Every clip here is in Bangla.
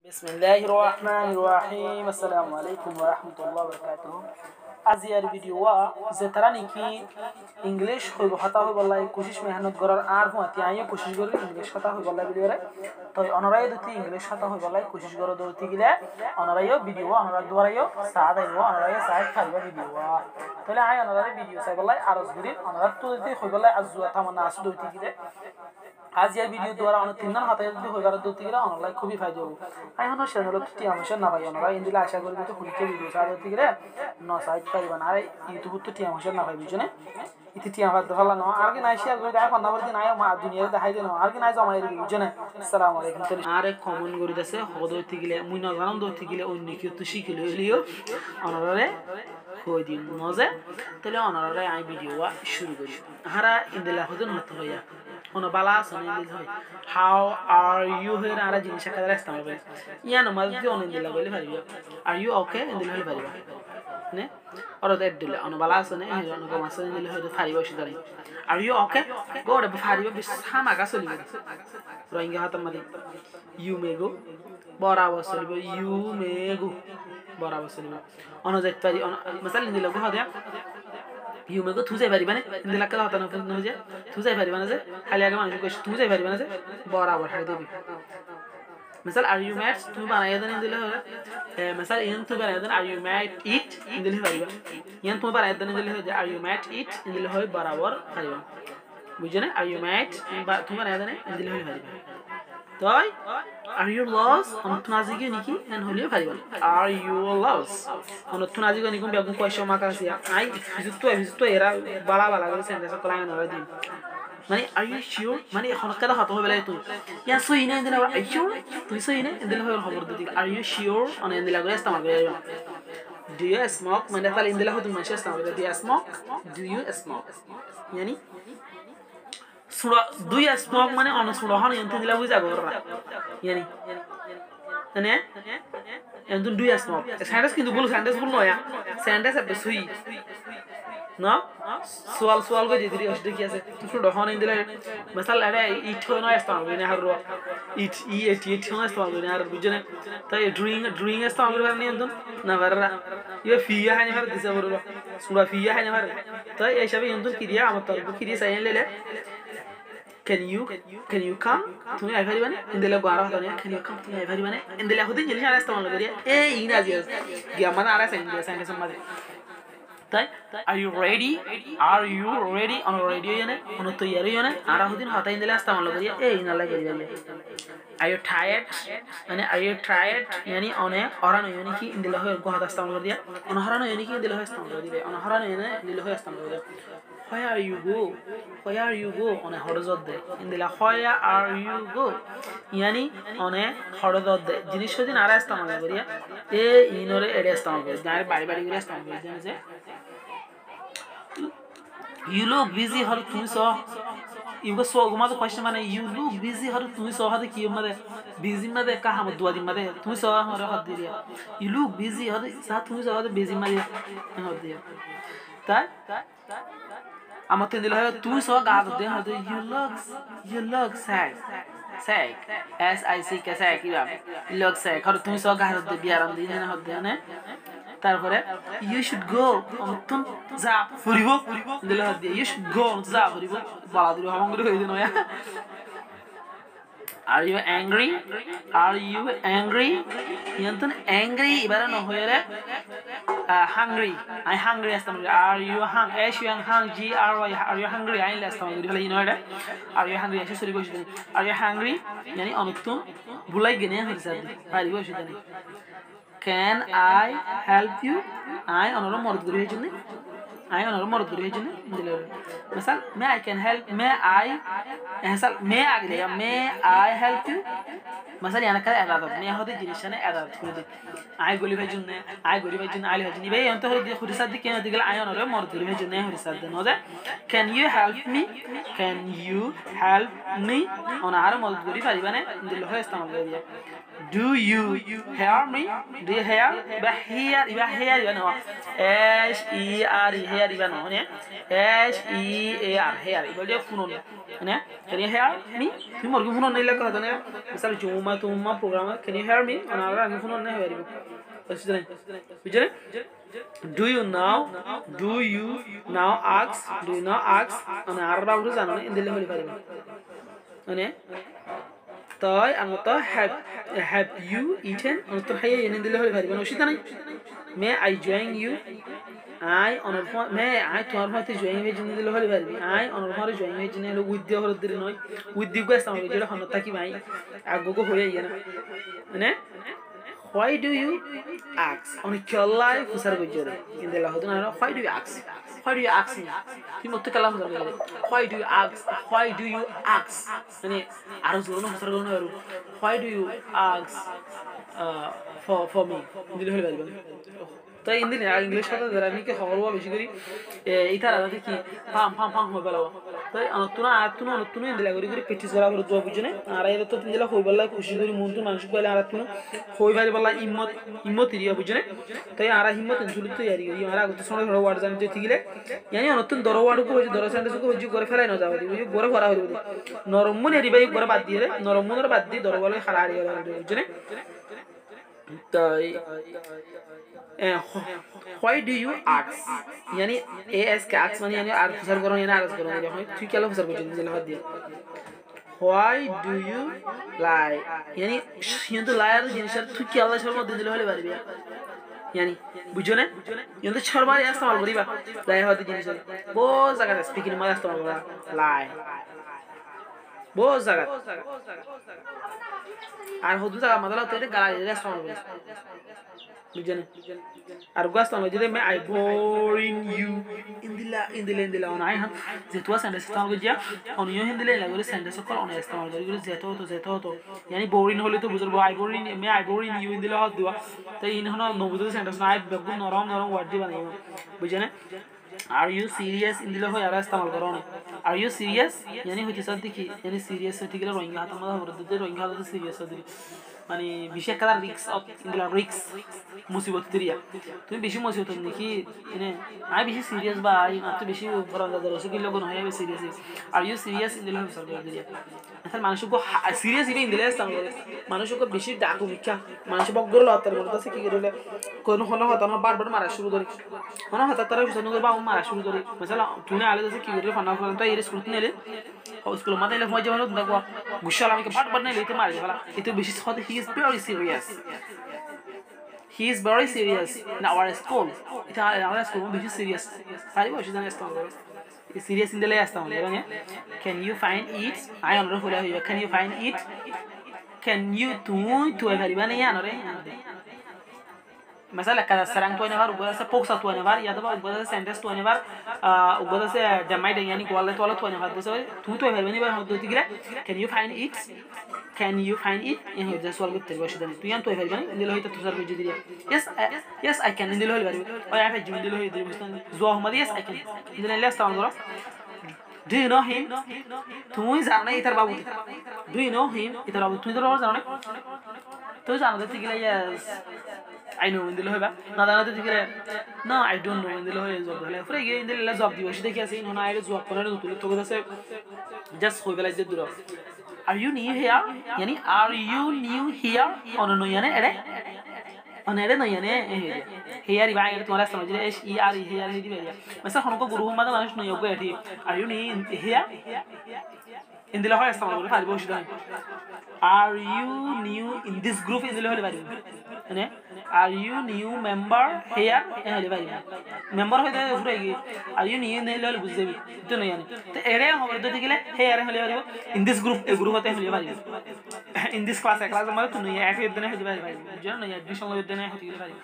बिस्मिल्लाहिर रहमानिर रहीम अस्सलामु अलैकुम व रहमतुल्लाहि व बरकातुहू। आज यार वीडियो जे तरह निकी इंग्लिश होइब हता होइब लाई कोशिश मेहनत करार आर हुआती आइयो कोशिश करी इंग्लिश हता होइब लाई वीडियो रे तो अनराय दति इंग्लिश हता होइब लाई कोशिश करो दति गिले अनराय वीडियो अनरा द्वारायो साद आइबो अनराय साद खाइबो वीडियो तले आइ अनराय वीडियो साइब लाई आरज गुरी अनरा तो दति होइब लाई आजुआ थामना आसु दति गिले आज या वीडियो द्वारा अन तीन हाते যদি হইবার দতি গিরা অনলাইন খুবই ফায়দা হবে আই হনো চ্যানেল টি আমশা না ভাই অনরা ইন্দিলা আশা করি তো খুলকে ভিডিও সাথে দতি গিরা ন সাইট পাইবা না আরে ইউটিউব তো টি আমশা না ভাই বুঝনে ইতি টি আমা দহলা না আর কি নাই শেয়ার করে দেয় পন্দাবর দিন আয় মা দুনিয়া দেখাই দেন আর কি নাই জমাই রে বুঝনে আসসালামু আলাইকুম আরে কমন করি দেছে হদ দতি গিলে মুই না জানাম দতি গিলে অন্য কি তো শিখিলে হলিও অনরারে কই দিন নজে তাহলে অনরারে আই ভিডিও শুরু করি হারা ইন্দিলা হদন হত হইয়া ono bala sone indil hoy how are you here ara jinisha kadar istemal করে ইয়ানো মাঝে অন ইন্দিলা বলে পারিবা are you okay ইন্দিল হলে পারিবা নে অর দেট দিলে ono bala sone হে ono গো মাসে ইন্দিল হলে পারিবা সিদারি are you okay গোড়ে পারিবা বিসামা গা চলিবে রোহিঙ্গা হাত মাদি you may go বরাবর চলিবে you may go বরাবর চলিবে ono যেত পারি মাসাল ইন্দিল গো হাদে ইউ মেগো থুজাই পারিবানে ইন্দিলা কালা হতা না নজে থুজাই পারিবানে যে খালি আগে মানুষ কইছ থুজাই পারিবানে যে বরাবর হাই দেবি মিসাল আর ইউ ম্যাট তুমি বানাইয়া দেন ইন্দিলা হলে মিসাল ইন তুমি বানাইয়া দেন আর ইউ ম্যাট ইট ইন্দিলা পারিবা ইন তুমি বানাইয়া দেন ইন্দিলা হলে আর ইউ ম্যাট ইট ইন্দিলা হয় বরাবর পারিবা বুঝছনে আর ইউ ম্যাট তুমি বানাইয়া দেন ইন্দিলা হলে পারিবা তাই are you lost ontunazigo niki en holiyo পারিবা are you lost ontunazigo nikum বেগুন কয়শো মাকাসিয়া আই ভিজুতো এরা বালা বালা করে সেন্টেন্স কলাই না দিন মানে are you sure মানে এখন কাদা হতো হবে লাই তুই ইয়া সই না দিনা are you sure তুই সই না দিনা হবে খবর দিদি are you sure অন দিলা করে ইস্তেমাল করে do you smoke মানে তাহলে দিলা হতো মানে ইস্তেমাল করে do you smoke do you smoke yani সুরা দুই স্মোক মানে অন সুরা হন এন্ট দিলা বুঝা গররা yani মানে এন্ট দুই স্মোক সেন্টেন্স কিন্তু বল সেন্টেন্স বল নয়া সেন্টেন্স আছে সুই না সোয়াল গো দিদি অসদি কি আছে সুরা হন এন্ট দিলা মশাল আরে ইট নয়া ইস্তেমাল মানে হারো ইট নয়া ইস্তেমাল মানে আর বুঝনে তাই ড্রিং ইস্তেমাল করে নি এন্ট না বাররা ইয়ে ফিয়া হানি হার দিছে বড় সুরা ফিয়া হানি হার তাই এই সবে এন্ট কি দিয়া আমার তরফ কি দিয়া সাইন লেলে can you come তুমি আই পারিবানে ইন্দিলা গারা হতনে can you come তুমি আই পারিবানে ইন্দিলা হতে জিনিস আর ইস্তেমাল করিয়া এই ইংরেজি গিয়া মানে আর সেন্টেন্স মাঝে তাই are you ready on radio yene on তৈয়ারি yene আর হদিন হতা ইন্দিলা ইস্তেমাল করিয়া এই ইনালা করিয়া are you tired মানে are you tired yani one orano yani ki indila hoy go hada istemal kor diya on harano yani ki indila hoy istemal kor diya on harano yani indila hoy istemal kor diya where are you go on horozod de indila where are you go yani one horozod de jinish hodin ara istemal koriya e inore ere istemal kor diya bari gure istemal kor diya je you look busy har tumi so इवको सो गुमा तो क्वेश्चन माने यू लुक बिजी हर तुम सो हद की मदे बिजी मदे का हम दुआ दिन मदे तुम सो हर हद दिया यू लुक बिजी हद सा तुम सो हद बिजी मदे हद दिया ताई আমতে দিল হয় তুই সো গা দে হদ you look sad s i c k sad কি বাম look sad হর তুই সো গা দে বিয়ারাম দিন না হদ না তারপরে you should go অমতন যা ফুরিব দিল হদ you should go যা ফুরিব বালা দিল হামঙ্গরি হই দিন নয়া are you angry yantun angry ibara no hoyere hungry I hungry astam are you hungry are you hungry I last time gori hino ede are you hungry ashe sori goshi are you hungry yani onuttum bulai gene horisadi pari goshi dani can I help you I onoro morod gori hejunne I onoro morod gori hejunne dile misal may I can help may I misal may agile may I help you misal yana kala adat may hodi jinishane adat kurde I goli hejunne I gori hejunne ali hejunne be onto hodi horisadi ken digala I onoro morod gori hejunne horisadi no je can you help me ona har morod gori paribane dile hoy istemal koriya Do you hear me? Do you hear? Iba hear iba no. H E R hear iba no ne. H E A R hear iba dia funon ne. Can you hear me? তুমি মোর ফুনন নিলে কথা না মিসাল জুমা তুমা programme can you hear me? অনারা আমি ফুনন না হেরিব বুঝছেন বুঝছেন Do you now ask? Do you now ask? মানে আরবা উঠে জানো না ইন্দিলে হলি পারিব মানে তাই আনতো have you eaten অনতো হাইয়া ইন দিলে হলি পারিব নসিতা নাই may I join you I অনর may I তোমার সাথে join হয়ে জিন দিলে হলি পারিবি I অনর পরে join হয়ে জিন হলো উইথ দিয়ে হল দিলে নয় উইথ দি গোস্ত আমার যেটা হন থাকি ভাই আগগো হয়ে ইয়া না মানে why do you ask on kallai fusar gojore indela hoduna why do you ask me তুমি মত কালাম ফusar gojore why do you ask মানে আরো জোরনো fusar গনো আরো why do you ask for me indela হল বলবেন তো ইন্দিন ইংলিশ কথা যারা আমি কি খবরবা বেশি করি এইটা রাতে কি পাম হই বলাও তো তুনা ইন্দিলা করি প্র্যাকটিস করা করে দোয়া বুঝনে আর এর তো তিনদিলা হই বলা খুশি করি মন তো মানুষ কইলে আর তুনা হই ভাই বলা হিম্মত ইরিয়া বুঝনে তাই আর হিম্মত ইনসুলি তো ইয়ারি আর আগত সময় ধরো ওয়ার্ড জানতে ঠিকলে ইয়ানি অনতুন দর ওয়ার্ড কো দর সেন্টেন্স কো হজি করে ফেলাই না যাবে বুঝি গরে ভরা হইব নরম মনে রিবাই গরে বাদ দিয়ে নরম মনের বাদ দিয়ে দর বলে খালা আরি বুঝনে তাই why do you ask yani ask মানে yani আর ফসর করো yani আর করো যখন তুই কেন ফসর করছিস দিলে হাত দিয়ে why do you lie yani কিন্তু লায়ার জিনিসের তুই কি আল্লাহ শর্মা দিলে হলে পারবি yani বুঝো না কিন্তু শর্মার ইস্তেমাল করিবা লাই হতে জিনিস বহুত জায়গা স্পিকিং মাল ইস্তেমাল করা লাই বহুত জায়গা আর হদু জায়গা মাদালা তো এটা গালা দিয়ে ইস্তেমাল করিস বুঝেন আর গাস্তা যদি মে আই boring you ইন্দিলা অন আই হাম যেতো সেন্টেন্স ইস্তেমাল করিয়া অন ইউ হিন্দিলে লাগলে সেন্টেন্স কল অন ইস্তেমাল করি যেতো তো yani boring হলে তো বুঝরবো আই boring you ইন্দিলা হদ দিবা তাই ইন হন নবুদ সেন্টেন্স না আই বেগু নরম ওয়ার্ড দিবা নাই বুঝেন are you serious ইন্দিলা হয় আর ইস্তেমাল করো না are you serious yani হইতে সাথে কি yani serious হইতে গেলে রোহিঙ্গা হাত মাথা ভরে দিতে রোহিঙ্গা হাত সিরিয়াস হদি মানে বিশেষ কালা রিস্ক অফ ইন্দিলা রিস্ক মুসিবত দিরিয়া তুমি বেশি মুসিবত নাকি এনে আই বেশি সিরিয়াস বা আই মাত্র বেশি ফরান দাদা রসে কি লোক নয় সিরিয়াস আর ইউ সিরিয়াস ইন্দিলা হয় সরকার দিরিয়া এখন মানুষকে সিরিয়াস ইবে ইন্দিলা স্থান করে মানুষকে বেশি ডাকু মিক্ষা মানুষ বগর লতার করতেছে কি করে কোন হন হতা না বারবার মারা শুরু করি হন হতা তারা শুনে করে বা মারা শুরু করি mesela তুই আলে যাচ্ছে কি করে ফানা ফানা তাই এর স্কুল নিলে স্কুল মাথায় লেখ মজা ভালো দেখো গুশাল আমাকে বারবার না লইতে মারি ফেলা এতে বেশি সাথে he is very serious in our school এটা our school বেশি সিরিয়াস সারি বসে জানা স্থান করে সিরিয়াস ইন দিলে আসতাম মানে can you find it I on রফুলা হইবা can you find it can you তুই ভারিবা না ইয়া নরে مثلا cada serang tu nevar ubada se poksa tu nevar ya daba ubada se sentence tu nevar ubada se jamai yani kwala tu nevar dose tu verbani ba hodo tigre can you find it in hodo swal gutte bashidani tu yan tu verbani indilo hoita tu sarbe jidiriya yes I can indilo hol verbi o ya fe jindilo hoy diri mustan zo ahmad yes I can indilo last time gora do you know him তুই জানা ইতার বাবু do you know him ইতার বাবু তুই তো জানা তো জানা দিতে গেলে yes I know indilo hoyba na dana te digre no I don't know indilo hoy job dale fure ge indilo la job dibo shide ki ase inona aire job konare dutule to gase just hoybela je duro are you new here yani are you new here ono no yani ere ono ere no yani here iba aire tumara samajh le h e r here hi dibe mesela honko guru mada manush no yoga ethi are you new here indilo hoy istemal kore paribo shide are you new in this group indilo hole paribo মানে are you new member here হলে পারি মেম্বার হইতে পুরো কি are you new নেলে হলে বুঝতে তো না জানি তো এরে হবে যদি গেলে here হলে পারিব in this group এই গ্রুপ হতে হলে পারিব in this class মানে তো না এক দিনে হতে পারিব জানো না অ্যাডমিশন হতে দিনে হতে পারিব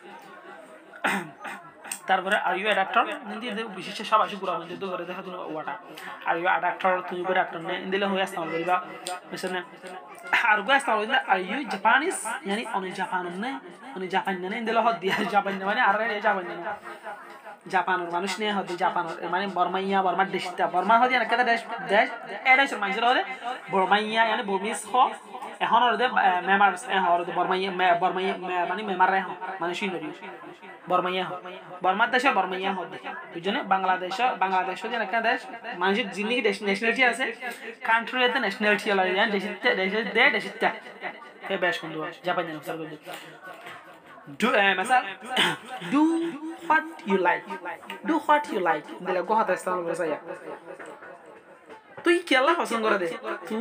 তারপরে আর ইউ অ্যাডাপ্টার হিন্দি বিশেষ সব আসি পুরো হিন্দি তো করে দেখা তুমি ওয়াটা আর ইউ অ্যাডাপ্টার তুমি করে অ্যাডাপ্টার নে ইন্দিলে হয়ে আসতাম বলবা mesela আর গো আসতাম বলবা আর ইউ জাপানিজ yani অন জাপান নে অন জাপান নে ইন্দিলে হদ দিয়া জাপান মানে আর জাপান নে জাপানের মানুষ নে হদ জাপানের মানে বর্মাইয়া বর্মা দেশটা বর্মা হদ yani একটা দেশ এর মানুষের হদ বর্মাইয়া yani বর্মিস হ এখন ওদের মেমার ওদের বর্মাইয়া মানে মেমার রে মানে শিনরি বর্মাইয়া বর্মার দেশে বর্মাইয়া হবে বুঝছেন বাংলাদেশ যে একটা দেশ মানুষের জিন্দিগি ন্যাশনালিটি আছে কান্ট্রিতে ন্যাশনালিটি হলো ইয়ান দেশিতা কে বেশ কোন জাপান জানো সব do مثلا do what you like দিলে কথা ইসলাম বলে সাইয়া তুই কি আল্লাহ পছন্দ করে দে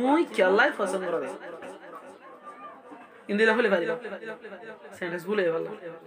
ইন্দিলা হলে পারি সেন্টেন্স বলে ভালো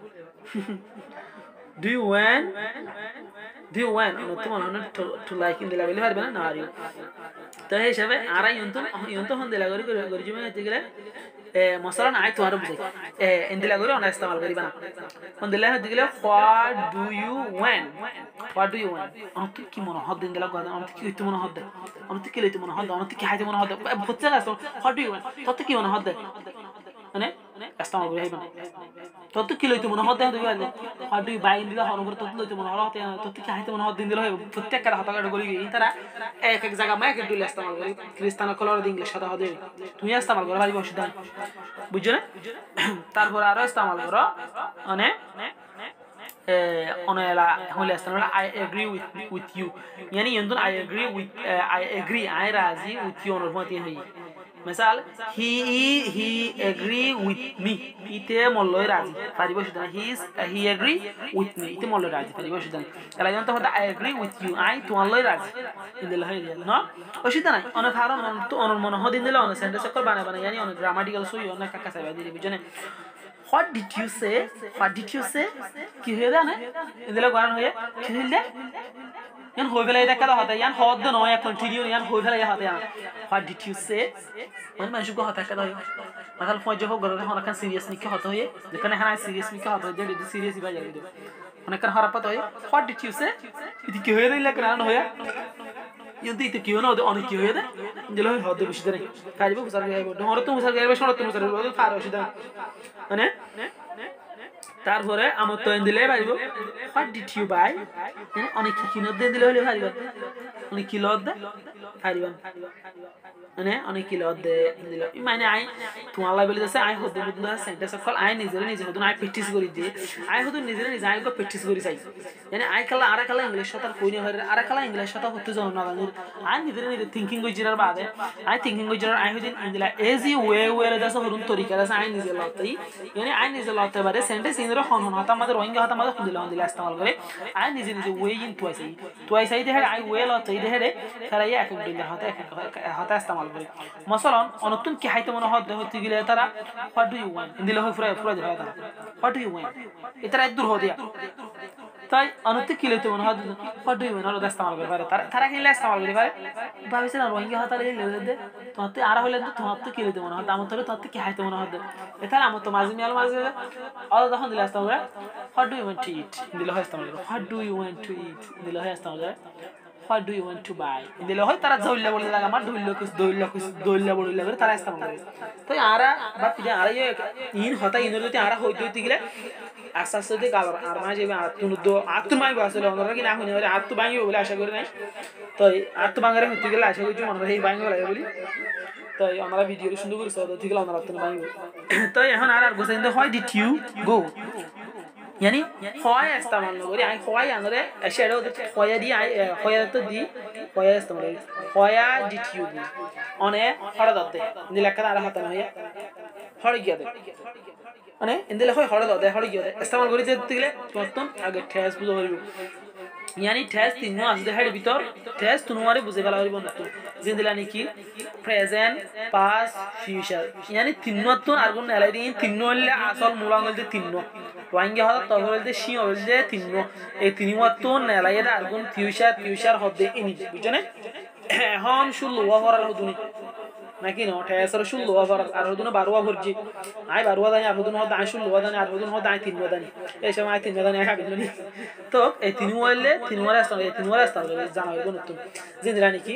do you want তোমার to like ইন্দিলা বলে পারবে না আর তো এই হিসাবে আরা ইয়ন্ত হন দিলা করি জমে হতে গেলে মশলা নাই তোমার বুঝাই ইন্দিলা করে অনেক ইস্তেমাল করিবা না হন দিলা হতে গেলে what do you want অনেক কি মনে হদ দিন দিলা কথা অনেক কি হইতে মনে হদ অনেক কি লইতে মনে হদ অনেক কি হাইতে মনে হদ বুঝতে গেছ what do you want তত কি মনে হদ মানে ইস্তেমাল করি হইবা তত কি লইতে মনে হদ দেখো what do you buy দিলা হন করে তত লইতে মনে হদ তত কি হাইতে মনে হদ দিন দিলা হইবা প্রত্যেকটা হাতা কাটা করি এই তারা এক জায়গা মাইকে দুলে ইস্তেমাল করি খ্রিস্টান কলর ইংলিশ সাথে হদে তুমি ইস্তেমাল করো ভাই অসুবিধা বুঝছো না তারপর আরো ইস্তেমাল করো মানে অনেলা হলে ইস্তেমাল I agree with you yani yondon I agree I রাজি with you অনুমতি হই مثال he agree with me ite molloi raji paribo sudan he agree with me ite molloi raji paribo sudan kala jonto hoda I agree with you I to molloi raji indil hoy no oshida nai ona karon to onor mono hodin dile ona sentence kor bana yani ona grammatical so ona kaka saiba dili bijone what did you say ki hoya na indile garan hoye ki hilde yan hoy bela দেখা হতা yan হদ ন এক continue yan hoy bela Hota yan what did you say man ma jugo hota kada মাথাল ফয় জহ গরে হনা কান সিরিয়াস নিকে হতা হয়ে যেখানে হানা সিরিয়াস নিকে হতা যে সিরিয়াস বা যাই অনেক কান হরাপত হয় what did you say ইতি কি হয়ে দিলা কারণ হয়ে ইতি ইতি কি হনো অনেক কি হয়ে দে দিলে হদ বেশি ধরে কাজবে হুসার গাইব ধরে তো হুসার গাইবে শরত হুসার গাইবে ফার অসিদা মানে তারপরে আমার তো দিলে পারিব what did you buy অনেক কি কিনে দিলে হলে পারিব অনেক কি লদ দে পারিব মানে অনেক কি লদ দে দিলে মানে আই তোমার লাই বলি যাচ্ছে আই হদে বুদনা সেন্টেন্স কল আই নিজে হদু আই প্র্যাকটিস করি দি আই হদু নিজে আই গো প্র্যাকটিস করি চাই মানে আই খালা আরা খালা ইংলিশ কথা কইনি হয় আরা খালা ইংলিশ কথা হতে জানো না আই নিজে থিংকিং কই জিরার বাদে আই থিংকিং কই জিরার আই হদিন দিলা এজি ওয়ে দাস হরুন তরিকা দাস আই নিজে লতাই মানে আই নিজে লতে পারে সেন্টেন্স ইনরে হন হাতা আমাদের রোহিঙ্গা হাতা আমাদের দিলা ইস্তেমাল করে আই নিজে ওয়ে ইন টুয়াইসাই দেহে আই ওয়ে লতাই দেহে তারা এক এক দিন হাতা ইস্তেমাল করে মাসালান অনতুন কি হাইতে মনে হদ হতে গেলে তারা what do you want দিলা হয় পুরো দেয় তারা what do you want এটা দূর হদিয়া তাই অনতে কি লইতে মনে হদ what do you want ওটা ইস্তেমাল করে তারা কি ইস্তেমাল করে পারে ভাবিছে না রোহিঙ্গা হাতা লইলে দে তোমাতে আর হইলে তোমাতে কি লইতে মনে হদ আমার তোরে তোমাতে কি হাইতে মনে হদ এটা আমার তো মাঝে আলাদা তখন দিলা ইস্তেমাল করে what do you want to eat দিলা হয় ইস্তেমাল করে what do you want to eat দিলা হয় ইস্তেমাল করে what do you want to buy দিলে হয় তারা জইল্লা বলে লাগা আমার দইল্লা বলে লাগে তারা ইস্তেমাল করে তো আরা বা পিজা আরা ইন হতা ইনর যদি আরা হইতে গেলে আস্তে আস্তে গালর আর মাঝে আত্ম মাইব আসলে ওনারা কি না হইনি বলে আত্ম ভাঙিব বলে আশা করি নাই তো আত্ম ভাঙারে হইতে গেলে আশা করছি মনে হয় এই ভাঙিব লাগে বলি তো ওনারা ভিডিও সুন্দর করে সদ থেকে ওনারা আত্ম ভাঙিব তো এখন আর গোসাইন হয় did you go yani hoya istamal nagori ai hoya anore shadow hoya di ai hoya to di hoya istamal hoya did you do one hora dode indila kada ara hata hoya hora giya de মানে indila hoy hora dode hora giya de istamal kori jete gele প্রথম আগে ঠেস বুঝো হইব yani ঠেস তিননো আসলে হেড ভিতর ঠেস তুনুমারে বুঝে গেলা হইব না জিন্দিলা নাকি প্রেজেন্ট পাস্ট ফিউচার yani তিননো তো আরগুন এলাই দিন তিননো হইলে আসল মূলাঙ্গল যে তিননো রোহিঙ্গা হল তহরলতে সি হলতে তিননো এই তিনমাত্র নেলাইয়ের আরগুন ফিউচার হদে ইনি বুঝছনে এখন শুলো ওভারঅল হদুনি নাকি ন ঠেসর শুলো ওভারঅল আর হদুন 12 ভরজি আই 12 দানি আর হদুন হদ আই শুলো দানি আর হদুন হদ আই 3 দানি এই সময় আই 3 দানি হাবিলনি তো এই তিন হইলে তিনবার আসতে জানাইব নতুন জিন্দিরা নাকি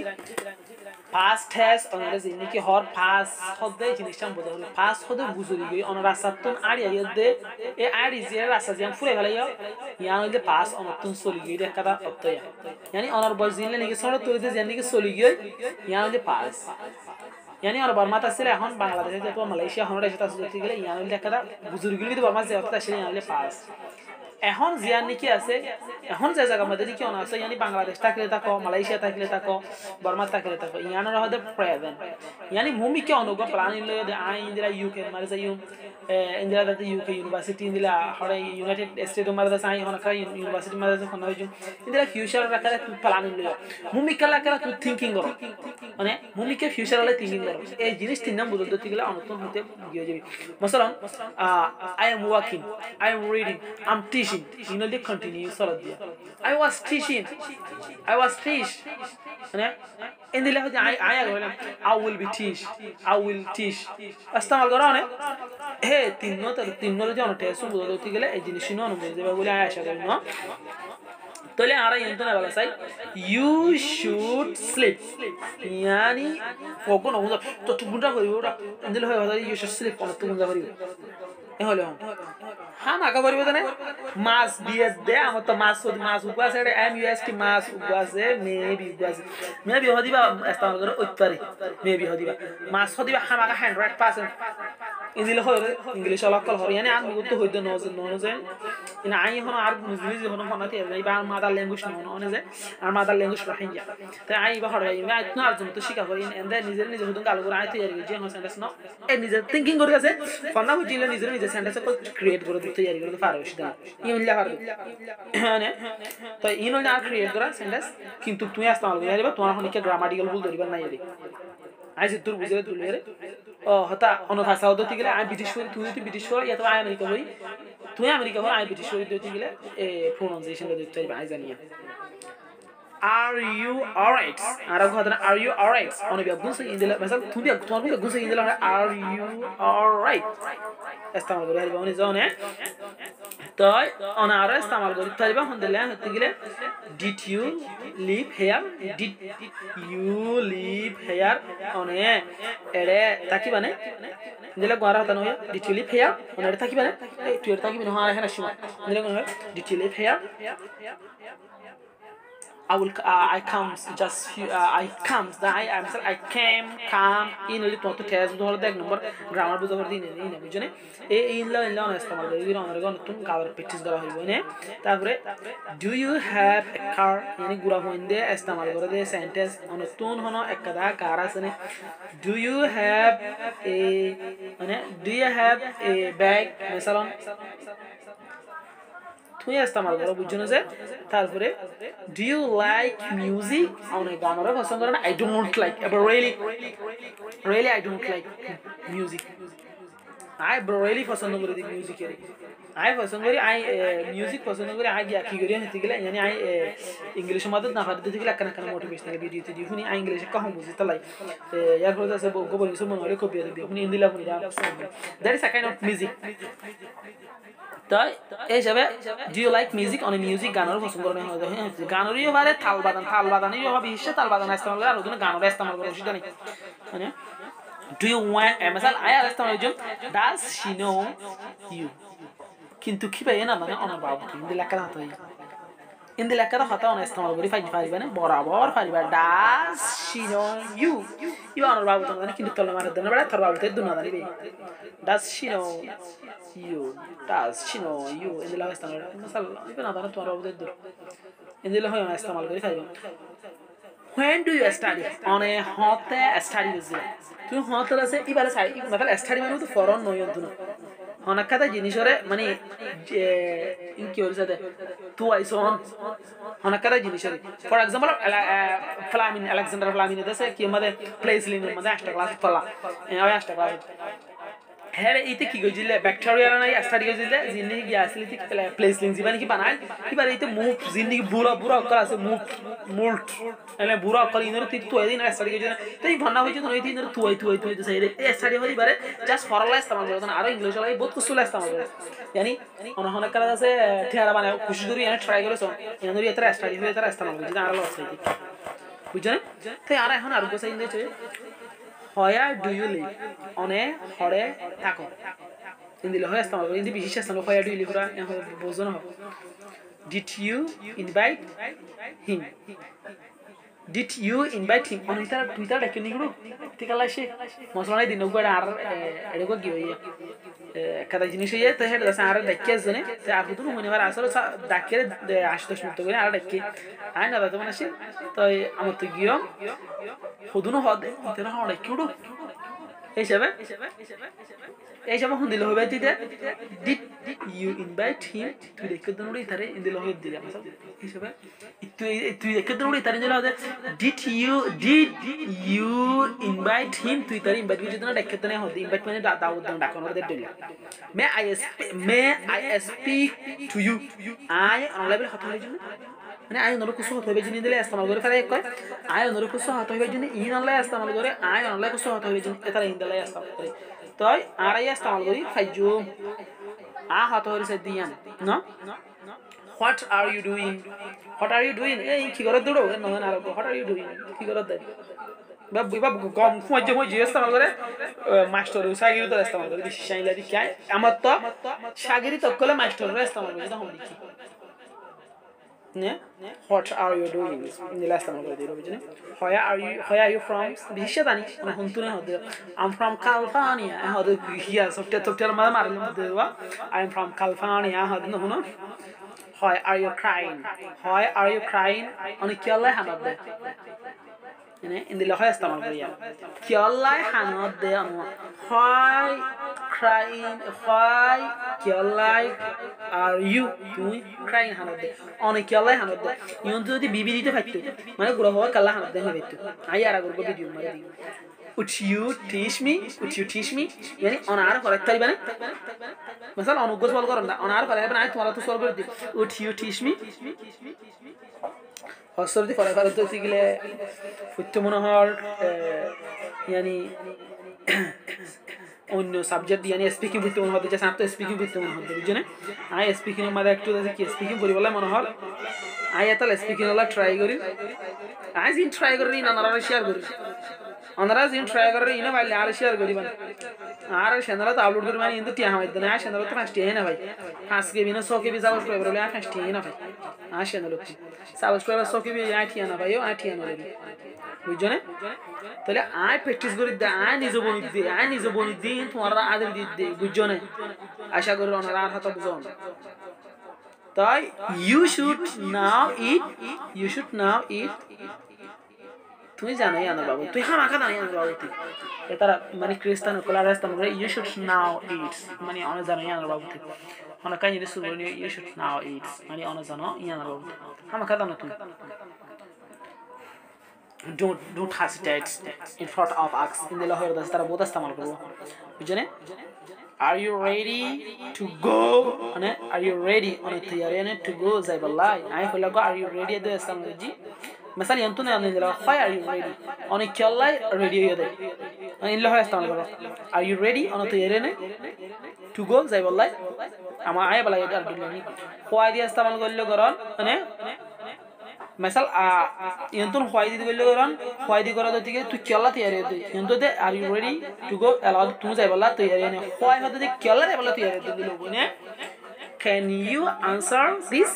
past has onore jinni ki hor past hodde jinisham bodo hol past hode buzuri gei onora sattun ari ayde e ari je rasa jam fure galaiyo yan hode past onotun soli gei dekada ottoya yani onor bozille niki soro toide jenni ki soli gei yan hode past ইয়ানি আর বর্মাত আসলে এখন বাংলাদেশে তো মালয়েশিয়া হনরে সেটা যেতে গেলে ইয়ানি লেখাটা বুজুর্গগুলি তো বর্মা যেতে আসলে ইয়ানি পাস এখন জিয়ান নাকি আছে এখন যে জায়গা মধ্যে কি অন আছে ইয়ানি বাংলাদেশ থাকলে থাকো মালয়েশিয়া থাকলে থাকো বর্মা থাকলে থাকো ইয়ানোর হদে প্রেজেন্ট ইয়ানি ভূমি কি অনুগ প্ল্যান লয় দে আই ইন্দিরা ইউকে মারে যাইম ইন্দিরা দতে ইউকে ইউনিভার্সিটি ইন্দিরা হরে ইউনাইটেড স্টেট মারে দা সাই হন কা ইউনিভার্সিটি মারে দা কোন হইজুম ইন্দিরা ফিউচার রাখালে তু প্ল্যান লয় ভূমি কালা কালা তু থিংকিং করো মানে ভূমি কে ফিউচার হলে থিংকিং করো এই জিনিস তিন নাম বুঝতে গেলে অনতন হতে গিয়ে যাবে মাসালান I am working I am reading I'm teaching you know they continue sort of I was teaching মানে in the level I will be teach I will teach استعمال করো না হে তিন যে অনটে সুবুদ হতে গেলে এই জিনিস নো অনুভব দেবে বলে আশা করি না তাহলে আর এন্ট না বলা চাই you should sleep yani ফোকন ওজা তো তুগুনটা করিব ওটা ইন্দলে হয় কথা you should sleep অন তুগুনটা করিব এ হলো হ্যাঁ মাকা করিব জানে মাস দিয়ে দে আমার তো মাস উপাস এর MUST মাস উপাসে মেবি হদিবা ইস্তেমাল করে উত্তরে মেবি হদিবা মাস হদিবা হামাকা 100% ইন্দলে হয় ইংলিশ অলকল হরি yani আর মুগত হইদ নজে ইনা আই হন আর মুজলিজ হন হনাতে এই বা মাদার ল্যাঙ্গুয়েজ নন যে আর মাদার ল্যাঙ্গুয়েজ রাখিয়া তাই আই বা হরে আমি আইতনা আর জন্য তো শিখা করি এন্ড নিজে হুদন গাল করে আইতে এর যে হন সেন্টেন্স ন এই নিজে থিংকিং করে আছে ফনা হইলে নিজে সেন্টেন্স ক্রিয়েট করে দিতে তৈরি করে পারো সেটা ইনলা পারো মানে তো ইনলা ক্রিয়েট করা সেন্টেন্স কিন্তু তুই ইস্তেমাল করে দিবা তোমার হনিকে গ্রামাটিক্যাল ভুল ধরিবা নাই রে আইছে তোর বুঝলে তুই রে ও হতা অন্য ভাষা হতে গেলে আমি ব্রিটিশ হই তুই যদি ব্রিটিশ হই অথবা আমি আমেরিকা হই তুই আমেরিকা হই আমি ব্রিটিশ হই দিতে গেলে প্রনাউন্সিয়েশন দিতে চাইবা আই জানিয়া are you alright ara কথা are you alright অনেক গুণ সে ইন্দলা mesela তুমি তোমার গুণ সে ইন্দলা are you alright ইস্তেমাল করে হারিবা উনি জানে তো অনারা ইস্তেমাল করে তারিবা হন্দেলা হতে গেলে did you live here অনে এরে তাকি মানে দিলে গোরা হতা নয় did you live here অনে এরে তাকি মানে তুই এরে তাকি মানে হ্যাঁ হ্যাঁ শিমা দিলে কোন did you live here I came come in only to test ধর দেখ নম্বর গ্রামার বুঝা করে দিন এই না বুঝনে এই ইনলা না ইস্তেমাল করে দিন আমরা নতুন কালার প্র্যাকটিস করা হইব না তারপরে do you have a car yani গুরা হইন্দে ইস্তেমাল করে দে সেন্টেন্স নতুন হনো একদা কার আছে না do you have a bag مثلا তুই ইস্তেমাল করো বুঝছো যে তারপরে do you like music অনেক গানরে পছন্দ করে না I don't like but really I don't like music I really পছন্দ করি দি মিউজিক এর I পছন্দ করি মিউজিক পছন্দ করি আগে কি করি হতে গেলে yani I ইংলিশ মধ্যে না পারতে গেলে কানা কানা মোটিভেশনাল ভিডিও তে দিহুনি ইংলিশ কম বুঝতে লাই ইয়ার হলো আছে গোবর কিছু মনে হলে কপি দিয়ে দিহুনি ইন্দিলা পুনি that is a kind of music তাই এই যাবে do you like music অনেক মিউজিক গানর পছন্দ করে না গানরই বারে তাল বাদানই হবে হিসে তাল বাদান ইস্তেমাল করে আর ওখানে গানর ইস্তেমাল করে সেটা নেই মানে do you want مثلا I ইস্তেমাল করুম does she know you কিন্তু কি ভাই না মানে অন বাবু কিন্তু লেখা হতো ইন্দে লেখা হতো অন ইস্তেমাল করি পারিবা না বরাবর পারিবা does she know you অন বাবু তো মানে কিন্তু তলে মারা দেন বড় তোর বাবুতে দুনা দাঁড়ি ভাই does she know you ইন্দে লেখা ইস্তেমাল مثلا ইবে না দাঁড়া তোর বাবুতে দূর ইন্দে লেখা অন ইস্তেমাল করি পারিবা when do you study on a hot study visit তুই হত আছে ইবারে সাই मतलब study মানে তো ফরন নয় দুনা অনেক কথা জিনিসরে মানে কি হইছে তুই আইসন অনেক কথা জিনিসরে ফর एग्जांपल আলেকজান্ডার ফ্লামিন দেশে কি আমাদের প্লেস লিনের মধ্যে 8টা ক্লাস পড়লা এই 8টা ক্লাস হ্যাঁ এইতে কি গজিলে ব্যাকটেরিয়া নাই স্টাডি গজিলে জিন্দেগি কি আসলে ঠিক প্লেস লিন জীবন কি বানাই এবার এইতে মুভ জিন্দেগি বুড়া অক্ষর আছে মুল্ট মানে বুড়া অক্ষর ইনরে তুই এদিন স্টাডি গজিলে তাই ভান্না হইছে তো এই দিন তুই তো সেই এই স্টাডি হই পারে জাস্ট ফরলা ইস্তেমাল করে আর ইংলিশ লাই বহুত কিছু ইস্তেমাল করে यानी অনেক কাজ আছে ঠিয়ারা মানে খুশি ধরি এনে ট্রাই করেছ এনে এতরা স্টাডি হই এতরা ইস্তেমাল করে আর লস হই বুঝছেন তাই আর এখন আর কোথায় ইনছে where do you live অনে হরে থাকো ইন্দিলে হয় ইস্তেমাল করে ইন্দি বিশেষ স্থান where do you live রা বোঝো না did you invite him Did you invite him on Twitter ডাকি নিগুড়ো তিকালা সে মসলানাই দিন ওগড়া আর এডগো গিয়ে kada জিনিস হইয়া তো হেড আছে আর ডাকি আসনে তে আর হুদুন মনে হয় আসলে ডাকে 8-10 মিনিট করে আর ডাকি আই না দাদা মানে সে তো আমার তো গিয়ে হুদুন হদ তেরা হড়ে কিউড়ো এই সব হুন দিল হবে দিতে did you invite him তুই দেখে দনুড়ি তারে ইন্দিল হবে দিলে মানে হিসাবে তুই দেখে দনুড়ি তারে দিল হবে did you invite him তুই তারে ইনভাইট করে দিনা দেখে দনে হবে ইনভাইট মানে দাওয়াত দাও ডাকন ওদের দিল may I speak to you আই অনলাইন কথা হই জন্য মানে আই নরো কুসো হতে হবে জিনি দিলে ইস্তেমাল করে ফেলে কয় আই নরো কুসো হতে হবে জিনি ইন অনলাইন ইস্তেমাল করে আই অনলাইন কুসো হতে হবে জিনি এটা ইনদালাই ইস্তেমাল করে তো আর আই ইস্তেমাল করি ফাইজু আ হতে হবে সে দিয়ান না what are you doing এই কি করে দড়ো না না what are you doing কি করে দেয় বাব কম মজে ইস্তেমাল করে মাস্টার সাগিরি তো ইস্তেমাল করে দিছি শাইলা দি কি আমার তো সাগিরি তো কলে মাস্টার ইস্তেমাল করে দাও দেখি what are you doing নীলা ইস্তেমাল করে দিলো বুঝছেন where are you from বিশেষ জানি মানে হুনতুনে হদে I'm from California হদে হিয়া সফটওয়্যার মানে মারলাম দেবা I'm from California হদে না why are you crying অনেক কি আল্লাহ হানাত দে মানে ইন্দিলা হয় ইস্তেমাল করিয়া কি আল্লাহ হানাত দে why কি আল্লাহ are you তুই crying হানাত দে অনেক কি আল্লাহ হানাত দে ইয়ন যদি বিবি দিতে পারতো মানে গুড়া হওয়া কাল্লা হানাত দে হইতো আই আর আগর ভিডিও মারি দি would you teach me yani onar correct তাই মানে مثلا অনুগ্রহ সওয়াল করেন না onar করে মানে আই তোমারা তো সওয়াল করে দি would you teach me হসরতি করে তো শিখলে ফুটতে মনে হয় yani অন্য সাবজেক্ট yani স্পিকিং করতে মনে হয় যে সাথে স্পিকিং করতে মনে হয় বুঝছেন আই স্পিকিং এর মধ্যে একটু আছে কি স্পিকিং করি বলে মনে হয় আই এতলা স্পিকিং হলা ট্রাই করি আই জিন ট্রাই করি না নারা শেয়ার করি আমরা জিন ট্রাই করি না ভাই আর শেয়ার করি মানে আর চ্যানেলে তো আপলোড করি মানে কিন্তু টিয়া হয় না চ্যানেলে তো ফার্স্ট টিয়া না ভাই 5 কে বিনা 100 কে বি সাবস্ক্রাইবার হলে আর ফার্স্ট টিয়া না ভাই আর চ্যানেলে সাবস্ক্রাইবার 100 কে বি আইটিয়া না ভাই আইটিয়া না লাগে বুঝছেন তাহলে আই প্র্যাকটিস করি দে আই নিজে বনি দি তোমরা আদের দি বুঝছেন আশা করি ওনারা আর হাতে বুঝুন তাই you should now eat তুমি জানোই আনার বাবু তুই হামাকা জানি আনার বাবু তুই এটারা মানে খ্রিস্টান কোলা রাস্তান করে you should now eat মানে অনেক জানোই আনার বাবু তুই অনেক কাজ নিয়ে শুরু করে you should now eat মানে অনেক জানো আনার বাবু হামাকা জানো তুই don't hesitate in front of us in the lahore das tara both istemal korbo bujhene are you ready to go ane are you ready ane tayari to go zaiballah ai hola go are you ready de samji مثلا ينتون ane dela why are you ready ane kyalla ready hoye in lahore istemal korbo are you ready ane tayari to go zaiballah ama ay bala ar dilani why dia istemal korle koron ane مثلا ينتون خوايدي تقولون خوايدي كرا دوتي كي تو كيلا تياري دي ينتو ده are you ready to go allow تمو زي بالله تياري يعني خواي هذا ده كيلا زي بالله تياري دي لوگونه can you answer this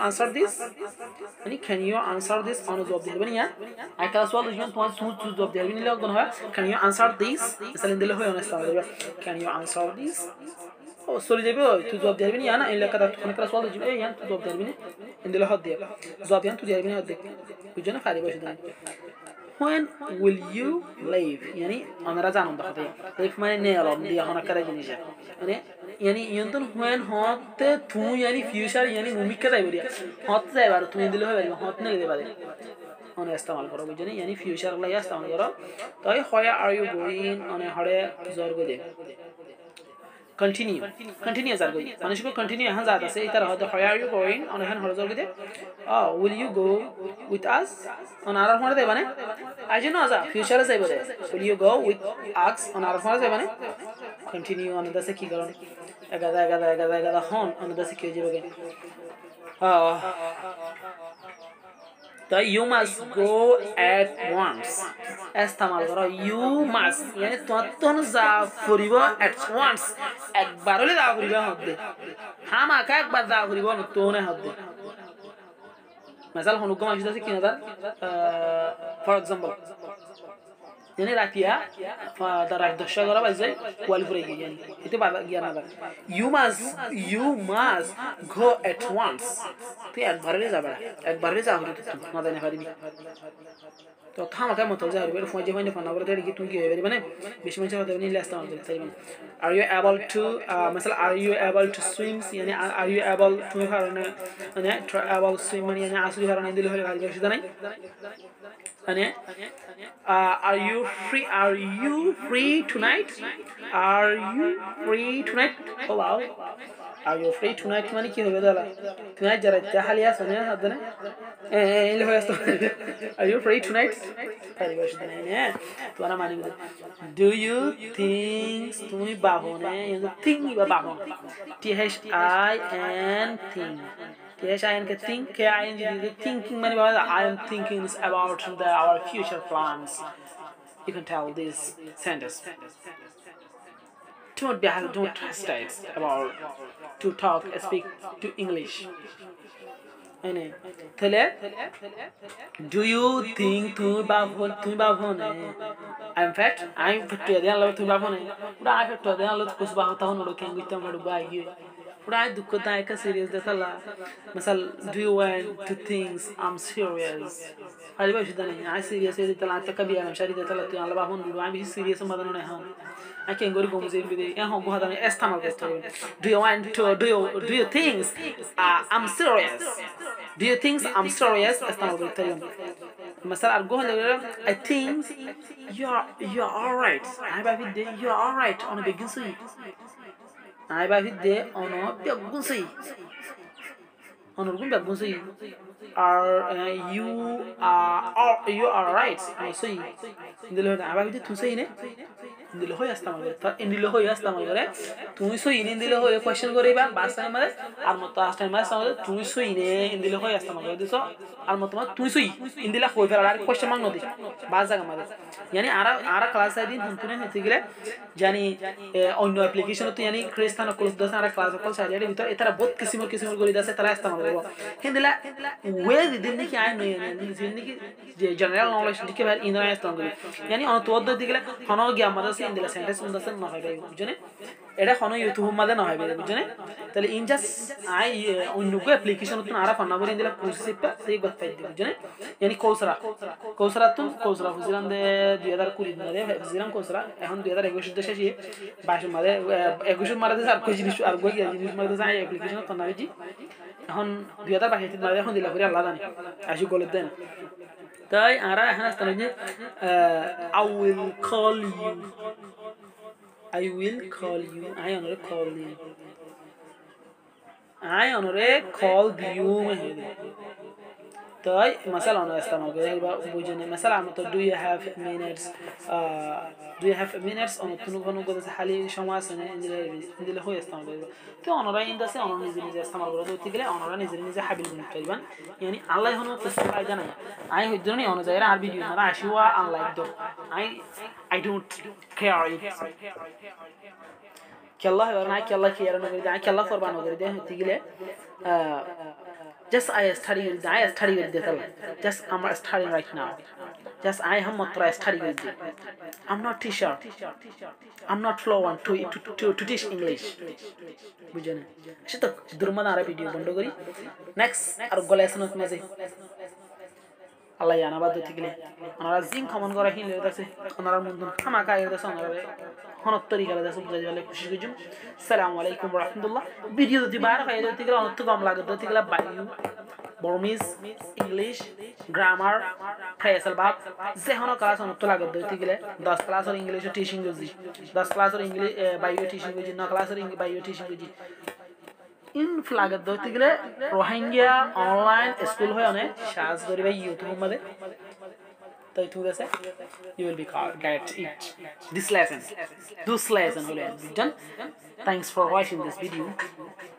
can you answer this on job دي بني اي كلا سؤال يجون تو جواب دي بني لوگونه can you answer this مثلا دي له هنا استعمال can you answer this سوري جيبه تو جواب دي بني انا الا كذا تكون كلا سؤال يجون يعني تو جواب دي بني indilo hadiya jawab yan tu jayibini hadde bujana fari bashi dan when will you leave yani amara janon dakhate leave mane ne alom dia hona kare jinisha মানে yani yonton when hotte tu yani future yani mumikka jaiboriya hot jaibar tu indilo hoye bari hot ne lede bare ona istemal koro bujani yani future la istemal koro toy where are you going one hore jor go de continue jar goi manish ko continue han jata ase itar hote where are you going on han hor jor gide will you go with us on arar hore de bane aje no aja future jaibo de will you go with us on arar hore de bane continue on dase ki karon egada hon on dase ki jibo ge so you must go at once istemal karo you must yani ton za furibo at once ekbar hole da furibo hodde hama ka ekbar da furibo tone hodde مثلا هنوكم عشان تسي كندا for example يعني راتيا فدراك دشة غرا بيزاي qualify يعني itu بعد جيانا بعد you must go at once তুই একবার যাবে না জানি পারিবি তো থামা কেমন তো যাবে এর ফোন যে মানে ফোন নাম্বার দিয়ে কি তুই কি হবে মানে বেশি মানুষ হবে নিলে আসতে হবে তাই মানে are you able to مثلا are you able to swim يعني are you able to মানে able swim মানে আসলে হারানো দিলে হলে গাড়ি বেশি নাই মানে are you free tonight oh wow are you free tonight মানে কি হবে দাদা tonight যারা তাহলে আছে না হাদনে এই হয়ে আছে are you free tonight গাড়ি বেশি নাই না তো না মানে do you think তুমি বাহনে think বা বাহন think Yes, I can think. Thinking many words. I am thinking about our future plans. You can tell this sentence. Don't hesitate about to talk, speak to English. Do you think তুমি বাবনে I'm fat to the Allah তুমি বাবনে পুরা I fat to the Allah কুছ বাহতা হন ওকে গিতাম বড় বাই পুরা দুঃখ দায় কা সিরিয়াস দেখালা مثلا do you want to things I'm serious আরে বাই শুধু না I serious এ দিতালা আত্তা কবি আমি শারি দেখালা তুই আল্লাহ বাহন দিলো আমি সিরিয়াস মাদানো না হন I can go to Gomzin with it. I'm going to estimate this time. Do you think I'm serious? Do you think I'm serious? Estimate with time. مثلا أقول I think you're all right. I believe that you're all right. On a begin say. I believe that on a begin say. On a begin say. You are right. I say. Indilo I believe that tu say ne. Indilo hoy astamagore. Ta indilo hoy astamagore. তুমি সো ইন দিলে হয় কোশ্চেন করিবা বাস টাইম মানে আর মত আস টাইম মানে সামনে তুমি সো ইনে ইন দিলে হয় আসতা মানে দিছো আর মত তুমি সো ইন দিলে হয় ফেরা আর কোশ্চেন মাগ নদি বাস জায়গা মানে yani ara ক্লাস আইদিন হুনতুনে হতে গেলে জানি অন্য অ্যাপ্লিকেশন তো yani ক্রিস্তান ক্লোজ দছ ara ক্লাস কল সাইডে ভিতর এটারা বহুত কিসিমর করি দাসে তারা আসতা মানে হিন্দিলা ওয়ে দিন নাকি আই নয় দিন নাকি যে জেনারেল নলেজ দিকে ভাই ইন আসতা মানে yani অন তো অদ্দ দিকে হনো গিয়া আমাদের সে ইন্দিলা সেন্টেন্স উন্দাসন না হয় বুঝনে এটা কোনো ইউটিউব মাঝে না হয় বুঝছেন তাহলে ইন জাস্ট আই অন্য কো অ্যাপ্লিকেশন তো আরা পানা বলে দিলা কোর্সিপটা সেই কথা দিই বুঝছেন yani কৌসরা বুঝলাম দে 2020 মাঝে বুঝলাম কৌসরা এখন 2021 দেশে এসে 22 মাঝে 21 মাঝে আর কই জিনিস আর কই জিনিস মাঝে যাই অ্যাপ্লিকেশন তো না দিই এখন 2022 মাঝে এখন দিলা করে আল্লাহ জানে আসি গলে দেন তাই আরা এখন আসলে I will call you I honor call you তাই مثلا انا استعمل বা বুঝেনি مثلا তো do you have minutes on কোনো কথা খালি সময় আছে না দিলে হয় استعمال তো অনরা ইন্দাসে অনরা নিজে استعمال করে দিতে গেলে অনরা নিজে হাবিল মনে করবেন yani আল্লাহ হনো কিছু ফায়দা নাই আই হইজনি অন জায়গা আর ভিডিও না আসিওয়া unlike though I don't care it কেল্লা হয় না কেল্লা কি আর না করে আই কেল্লা করবা না করে দেন হতে গেলে just I study with the just I'm studying right now just I am not studying with it I'm not teacher I'm not fluent to teach English বুঝেন সেটা দুর্মান আর ভিডিও বন্ধ করি নেক্সট আর গলেসন মাঝে আল্লাহ জানা বাদ দিতে গেলে ওনারা জিম কমন করা হিলে আছে ওনারা মন্দ খামা কায় আছে ওনারা হনত তরিকা আছে বুঝাই গেলে খুশি খুশি আসসালামু আলাইকুম ওয়া রাহমাতুল্লাহ ভিডিও যদি বার হয় দিতে গেলে অনেক কম লাগে দিতে গেলে বায়ু Burmese English grammar phrasal verb যে হনো ক্লাস অনেক লাগে দিতে গেলে 10 ক্লাস আর ইংলিশ টিচিং গজি 10 ক্লাস আর ইংলিশ বায়ু টিচিং গজি 9 ক্লাস আর বায়ু টিচিং গজি ইন ফ্লাগত দিতে গেলে রোহিঙ্গা অনলাইন স্কুল হয় অনেক সাজ করিবা ইউটিউব মধ্যে তাই ঠিক আছে you will be get it this lesson হলো done thanks for watching this video